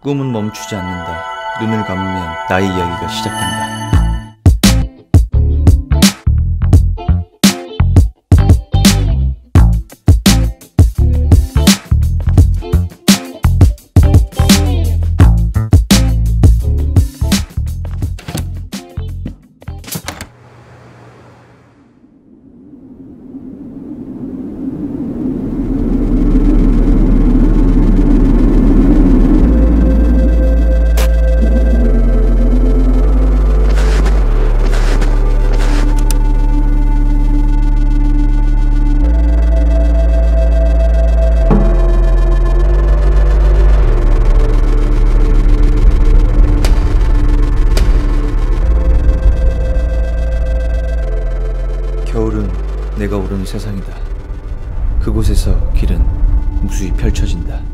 꿈은 멈추지 않는다. 눈을 감으면 나의 이야기가 시작된다. 겨울은 내가 오르는 세상이다. 그곳에서 길은 무수히 펼쳐진다.